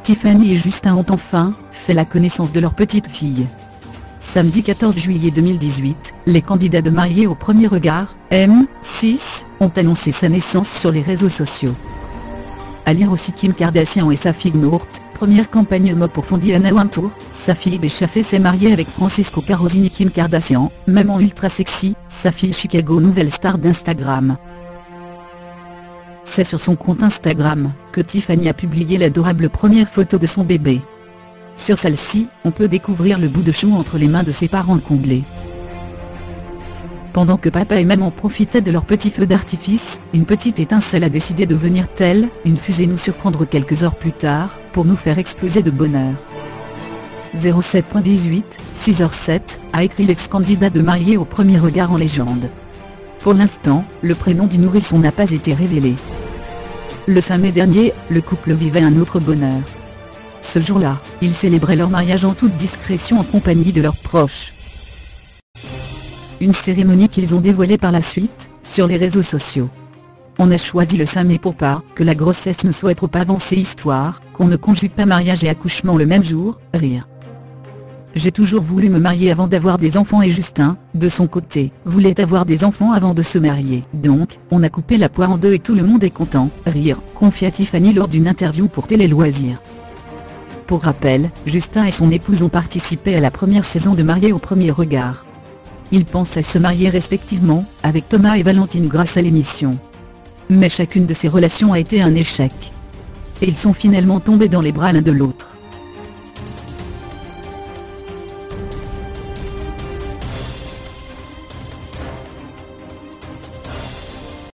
Tiffany et Justin ont enfin fait la connaissance de leur petite fille. Samedi 14 juillet 2018, les candidats de Mariés au premier regard, M6, ont annoncé sa naissance sur les réseaux sociaux. À lire aussi Kim Kardashian et sa fille North, première campagne mode pour Fondiana Wintour, sa fille Béchafé s'est mariée avec Francesco Carosini. Kim Kardashian, maman ultra sexy, sa fille Chicago nouvelle star d'Instagram. C'est sur son compte Instagram que Tiffany a publié l'adorable première photo de son bébé. Sur celle-ci, on peut découvrir le bout de chou entre les mains de ses parents comblés. Pendant que papa et maman profitaient de leur petit feu d'artifice, une petite étincelle a décidé de venir telle une fusée nous surprendre quelques heures plus tard, pour nous faire exploser de bonheur. 07.18, 6h07, a écrit l'ex-candidat de Mariés au premier regard en légende. Pour l'instant, le prénom du nourrisson n'a pas été révélé. Le 5 mai dernier, le couple vivait un autre bonheur. Ce jour-là, ils célébraient leur mariage en toute discrétion en compagnie de leurs proches. Une cérémonie qu'ils ont dévoilée par la suite, sur les réseaux sociaux. On a choisi le 5 mai pour pas que la grossesse ne soit trop avancée, histoire qu'on ne conjugue pas mariage et accouchement le même jour, rire. J'ai toujours voulu me marier avant d'avoir des enfants et Justin, de son côté, voulait avoir des enfants avant de se marier. Donc, on a coupé la poire en deux et tout le monde est content, rire, confia Tiffany lors d'une interview pour Télé Loisirs. Pour rappel, Justin et son épouse ont participé à la première saison de Mariés au premier regard. Ils pensaient se marier respectivement, avec Thomas et Valentine grâce à l'émission. Mais chacune de ces relations a été un échec. Et ils sont finalement tombés dans les bras l'un de l'autre.